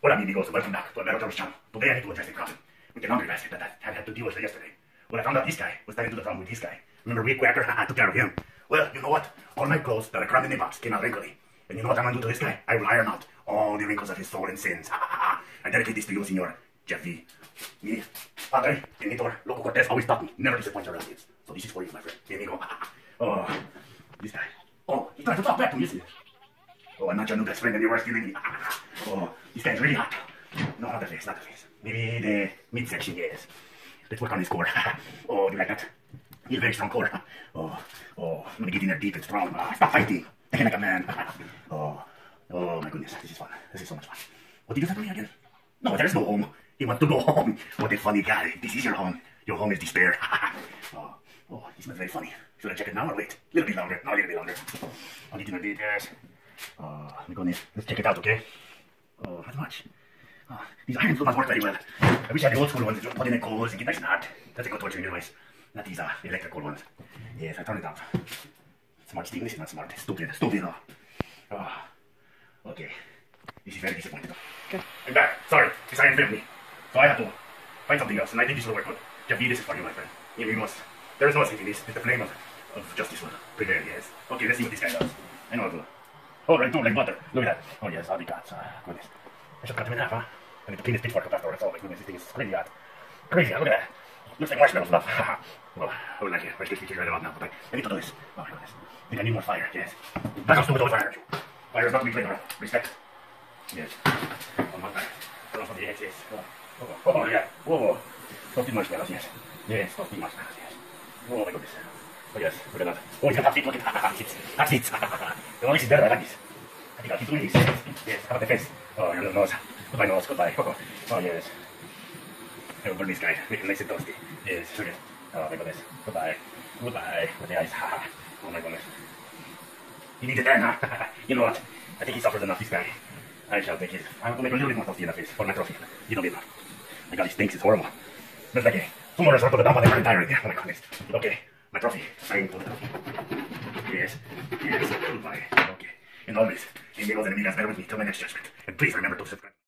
Hola amigos, welcome back to another channel. Today I need to address a problem with the laundry basket that I had to deal with yesterday. Well, I found out this guy was starting to do the problem with this guy. Remember Week Quacker? I took care of him. Well, you know what? All my clothes that I crammed in the box came out wrinkly. And you know what I'm gonna do to this guy? I will iron out all the wrinkles of his soul and sins. I dedicate this to you, Senor Jeff V. Me, Padre, Senator, Loco Cortez always taught me never disappoint your relatives. So this is for you, my friend. Here we go. Oh, this guy. Oh, he's trying to talk back to me, isn't he? Oh, I'm not your new best friend and you're worse than me. Oh, this guy's really hot. No, not the face, not the face. Maybe the midsection, yes. Let's work on his core. Oh, do you like that? He's a very strong core. Oh, I'm gonna get in there deep and strong. Stop fighting. Think like a man. Oh, my goodness, this is fun. This is so much fun. What did you say to me again? No, there's no home. He wants to go home. What a funny guy. This is your home. Your home is despair. Oh, he smells very funny. Should I check it now or wait? A little bit longer. No, a little bit longer. I'll get in there deep, yes. My goodness. Let's check it out, okay? Oh, not much. These iron fluid work very well. I wish I had the old school ones that put in the coals and get nice and hard. That's a good torture anyways. Not these electrical ones. Yes, I turned it off. Smart steam. This is not smart. Stupid. Okay. This is very disappointing. Okay. I'm back. Sorry. This iron failed me. So I have to find something else, and I think this will work good. Jeff V, this is for you, my friend. Here we must. There is no escaping this. It's the flame of justice will prevail, yes. Okay, let's see what this guy does. I know how to. Oh, right, no, like butter. Look at that. Oh, yes, all the guts. Goodness. I should cut him in half, huh? I need to clean his pitchfork up afterwards. Oh, my goodness, this thing is crazy hot. Crazy hot, look at that. Looks like marshmallow stuff. Well, I would like it. Rice Krispies figure it out now, but I need to do this. Oh, my goodness. I think I need more fire, yes. Back up to with fire. Fire is not to be played around. Respect. Yes. One more time. Turn off from the edge, yes. Oh, yeah. Whoa. Toasted marshmallows, yes. Yes, toasted marshmallows, yes. Oh, my goodness. Oh, yes, look at that. Oh, he's got hot feet, look at that. Hot seats. Oh, this is better, I like this. I think I'll keep doing this. Yes, how about the face? Oh, your little nose. Goodbye, nose, goodbye. Oh, yes. I will burn this guy, make him nice and toasty. Yes, look at. Oh, my goodness. Goodbye. With the eyes. Oh, my goodness. He needs it then, huh? You know what? I think he suffers enough, this guy. I shall take it. I'm going to make a little bit more toasty in the face for my trophy. You don't need that. My God, he stinks. It's horrible. Smells like some more resort to the dump on the burning tire right there. Oh, my goodness. Okay, my trophy. Sign for the trophy. Yes. Goodbye. Okay. And always, amigos and amigas, bear with me till my next judgment. And please remember to subscribe.